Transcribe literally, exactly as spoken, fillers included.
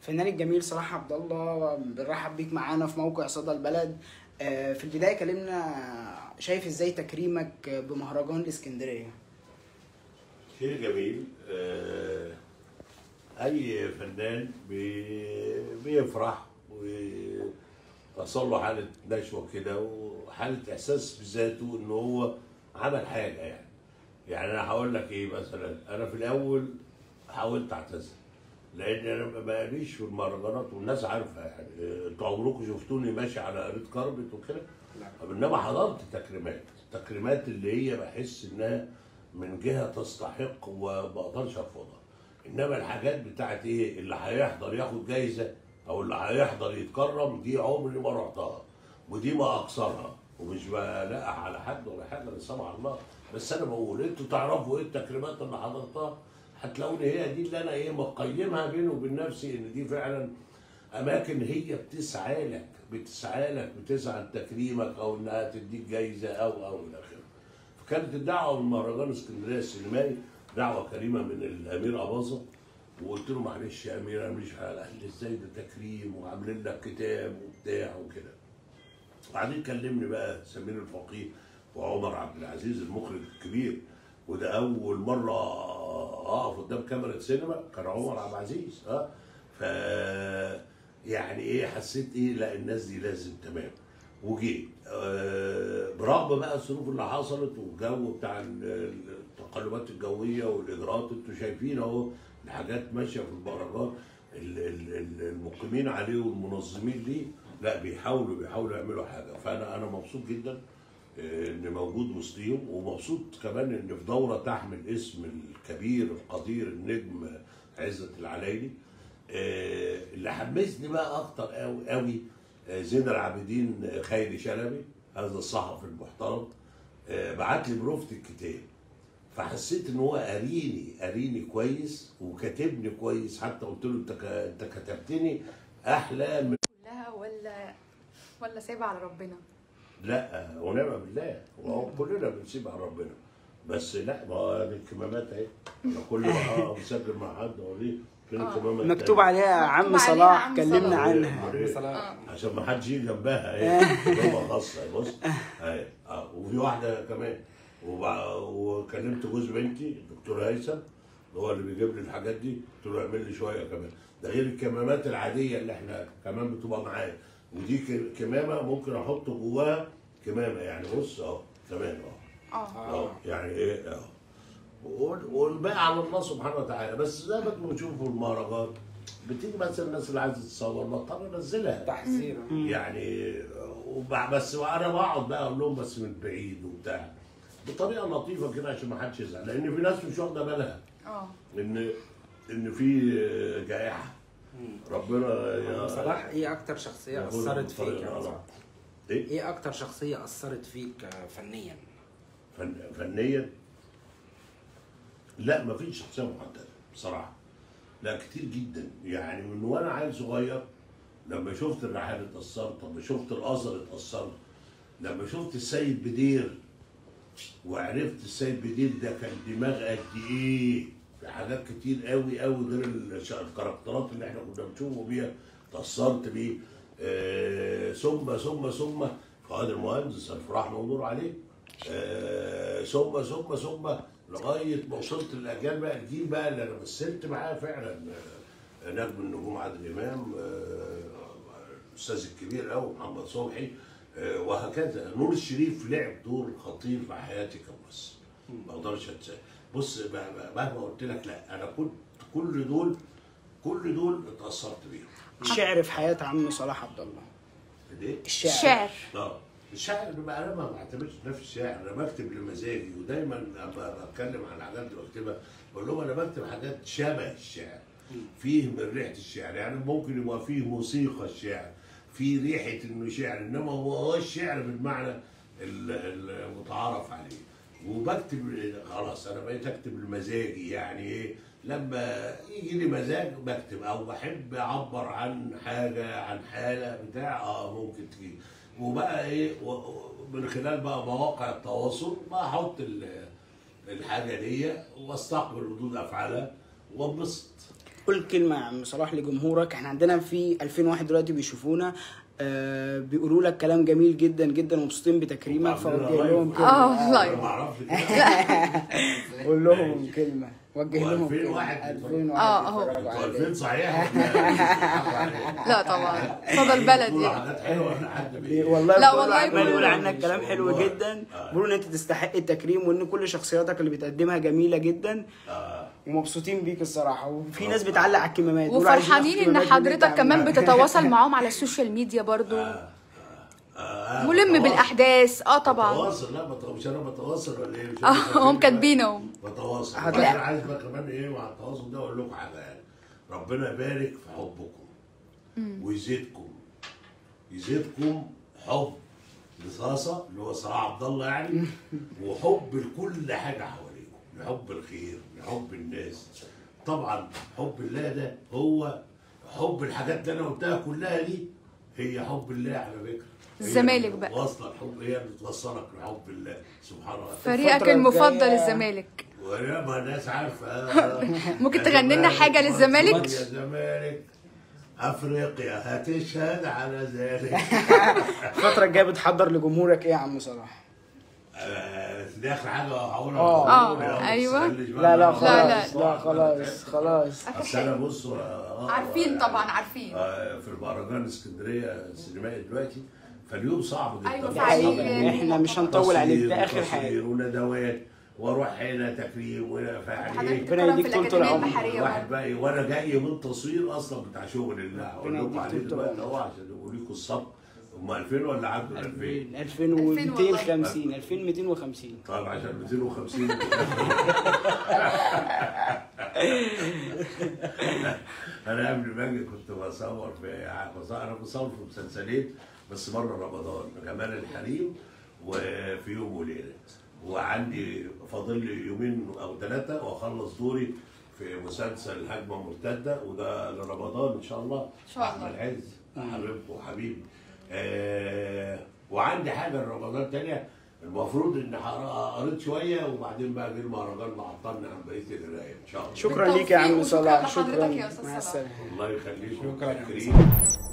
الفنان الجميل صلاح عبد الله، بنرحب بيك معانا في موقع صدى البلد. في البدايه كلمنا، شايف ازاي تكريمك بمهرجان الاسكندريه؟ شيء جميل. اي فنان بيفرح ويحصل له حاله نشوه كده وحاله احساس بذاته ان هو عمل حاجه. يعني يعني انا هقول لك ايه مثلا، انا في الاول حاولت اعتذر لان انا ماليش في المهرجانات والناس عارفه. يعني انتوا عمركم شفتوني ماشي على قرية كاربت وكده؟ انما حضرت تكريمات، التكريمات اللي هي بحس انها من جهه تستحق وما اقدرش ارفضها. انما الحاجات بتاعت ايه اللي هيحضر ياخد جايزه او اللي هيحضر يتكرم، دي عمري ما رحتها ودي ما اقصرها، ومش بلقح على حد ولا حاجه، لا سمح الله. بس انا بقول انتوا تعرفوا ايه التكريمات اللي حضرتها، هتلاقوني هي دي اللي انا ايه مقيمها بيني وبين نفسي ان دي فعلا اماكن هي بتسعى لك بتسعى لك بتسعى لتكريمك او انها تديك جايزه او او الى اخره. فكانت الدعوه من مهرجان اسكندريه السينمائي دعوه كريمه من الامير اباظه، وقلت له معلش يا امير انا مش قال لي ازاي ده تكريم وعاملين لك كتاب وبتاع وكده. وبعدين كلمني بقى سمير الفقيه وعمر عبد العزيز المخرج الكبير، وده اول مره اقف قدام كاميرا سينما كان عمر عبد العزيز. اه ف يعني ايه حسيت ايه، لا الناس دي لازم تمام. وجيت آه برغم بقى الظروف اللي حصلت والجو بتاع التقلبات الجويه والاجراءات، انتوا شايفين اهو الحاجات ماشيه في المهرجان، المقيمين عليه والمنظمين ليه لا بيحاولوا بيحاولوا يعملوا حاجه. فانا انا مبسوط جدا ان موجود وسطيهم، ومبسوط كمان ان في دوره تحمل اسم الكبير القدير النجم عزت العلايلي. اللي حمسني بقى اكتر قوي قوي زين العابدين خيري شلبي، هذا الصحفي المحترم، بعت لي بروفة الكتاب، فحسيت ان هو قاريني قاريني كويس وكاتبني كويس. حتى قلت له انت انت كتبتني احلى من كلها ولا ولا سايبها على ربنا؟ لا ونعم بالله، وهو كلنا بنسيب على ربنا، بس لا ما هو الكمامات اهي، انا كل ما اه مسجل مع حد اقول ايه فين الكمامه مكتوب عليها عم صلاح، كلمنا عنها عم صلاح عشان ما حدش يجي جنبها اهي، كمامه خاصه. بص اهي اه وفي واحده كمان، وكلمت جوز بنتي الدكتور هيثم هو اللي بيجيب لي الحاجات دي، قلت له اعمل لي شويه كمان، ده غير الكمامات العاديه اللي احنا كمان بتبقى معايا. ودي كمامه ممكن احط جواها كمامه، يعني بص اهو تمام اهو اه يعني ايه اهو، والباقي على الله سبحانه وتعالى. بس زي ما انتم بتشوفوا المهرجان بتيجي مثلا الناس اللي عايزه تتصور بضطر انزلها تحذير يعني، بس انا بقعد بقى اقول لهم بس من بعيد وبتاع بطريقه لطيفه كده عشان ما حدش يزعل، لان في ناس مش واخده بالها اه ان ان في جائحه. ربنا يا صلاح ايه اكتر شخصيه اثرت فيك يا صلاح؟ ايه؟ ايه اكتر شخصيه اثرت فيك فنيا؟ فن... فنيا؟ لا مفيش شخصيه محدده بصراحه، لا كتير جدا. يعني من وانا عيل صغير لما شفت الرحال اتاثرت، لما شفت الازهر اتاثرت، لما شفت السيد بدير وعرفت السيد بدير ده كان دماغ قد ايه في حاجات كتير قوي قوي غير الكاركترات اللي احنا كنا بنشوفه بيها، اتأثرت بيه. آه ثم ثم ثم فؤاد المهندس الف رحمه ونور عليه. آه ثم ثم ثم لغايه ما وصلت للاجيال بقى، الجيل بقى اللي انا مثلت معاه فعلا، آه نجم النجوم عادل امام، آه الاستاذ الكبير قوي محمد صبحي، آه وهكذا. نور الشريف لعب دور خطير في حياتي كممثل ما اقدرش انساه. بص مهما قلت لك لا انا كنت كل دول كل دول اتاثرت بيهم. الشعر في حياه عم صلاح عبد الله. ليه؟ الشعر الشعر اه الشعر بقى انا ما بعتبرش نفسي الشاعر، انا بكتب لمزاجي، ودايما لما بتكلم عن الحاجات اللي بكتبها بقول لهم انا بكتب حاجات شبه الشعر، فيه من ريحه الشعر، يعني ممكن يبقى فيه موسيقى الشعر، فيه ريحه انه شعر، انما هو هو الشعر بالمعنى المتعارف عليه. وبكتب خلاص انا بقيت اكتب لمزاجي، يعني ايه لما يجي لي مزاج بكتب، او بحب اعبر عن حاجه عن حاله بتاع اه ممكن تجي. وبقى ايه من خلال بقى مواقع التواصل بحط الحاجه دي واستقبل ردود افعالها وانبسط. قول كلمه يا عم صلاح لجمهورك. احنا عندنا في ألفين واحد دلوقتي بيشوفونا، آه بيقولوا لك كلام جميل جدا جدا ومبسوطين بتكريمك، فوجه لهم كلمه. اه لايف. ما اعرفش قول لهم كلمه، وجه لهم ألفين وواحد ألفين وواحد اه اهو ألفين صحيح. لا طبعا صدى البلد بيقولوا يعني. حاجات حلوه ولا حد بي- والله لا بيقولوا والله عمال يقول بيقولوا. عنك كلام حلو والله. جدا، بيقولوا ان انت تستحق التكريم وان كل شخصياتك اللي بتقدمها جميله جدا، آه. ومبسوطين بيك الصراحه. وفي ناس بتعلق على الكمامات بيقولوا عايزين وفرحانين ناخد ان كمامات من اللي انت حضرتك كمان عاملها. بتتواصل معاهم على السوشيال ميديا برضو، آه. ملم بتواصل. بالاحداث. اه طبعا. بتواصل. لا بت- مش انا بتواصل ولا ايه؟ مش اه أنتوا هم كاتبين كاتبينهم. بتواصل. هت- انا عايز بقى كمان ايه مع التواصل ده اقول لكم حاجه يعني. ربنا يبارك في حبكم ويزيدكم يزيدكم حب لصاصه اللي هو صلاح عبد الله يعني، وحب لكل حاجه حواليكم، لحب الخير، لحب الناس. طبعا حب الله ده هو حب الحاجات اللي انا قلتها كلها دي، هي حب الله على فكره. هي الزمالك اللي بقى. واصله الحب، هي اللي توصلك لحب الله سبحانه وتعالى. فريقك الفترة المفضل الجاية- الزمالك. ويا ما الناس عارفه آه. ممكن يا تغني لنا زمالك، حاجة للزمالك؟ يا زمالك افريقيا هتشهد على ذلك. الفتره الجايه بتحضر لجمهورك ايه يا عم صلاح؟ آه، دي اخر حاجه هقولها. آه. لجمهوري. آه، ما أيوة. تسألنيش بقى. لا لا لا، خلاص لا. لا خلاص خلاص. اصل انا بص آه، عارفين يعني، طبعا عارفين. آه، في المهرجان اسكندريه السينمائي دلوقتي، فاليوم صعب جدا. أيوة، دي فعلا. حقيقة، احنا مش هنطول عليك، ده اخر حاجه. تصوير وندوات واروح هنا تكريم وهنا فيعني حضرتك ايه. ربنا بتتكرم في يديك طول الأكاديمية العمر. البحرية الواحد برضه. بقى وانا جاي من تصوير اصلا بتاع شغل الله، اقول ربنا لكم يديك عليه طول دلوقتي العمر. اهو عشان يقول لكم الصبر. هم ألفين ولا عدوا ألفين؟ ألفين ومئتين وخمسين ألفين ومئتين وخمسين. طيب عشان مئتين وخمسين. انا قبل ما اجي كنت بصور في انا بصور في مسلسلين بس بره رمضان، جمال الحريم وفي يوم وليله، وعندي فاضل لي يومين او ثلاثه واخلص دوري في مسلسل هجمه مرتده، وده لرمضان ان شاء الله. إن شاء الله. احمد عز حبيبكم وحبيبي. آه وعندي حاجه لرمضان تانيه، المفروض ان قريت شويه وبعدين بقى جه المهرجان معطلني عن بقيه القرايه ان شاء الله. شكرا ليك يا عم بالتوفيق صلاح، وشكرا شكرا لحضرتك يا أستاذ مع صلاح. السلامه. الله يخليكم. شكراً يا كريم.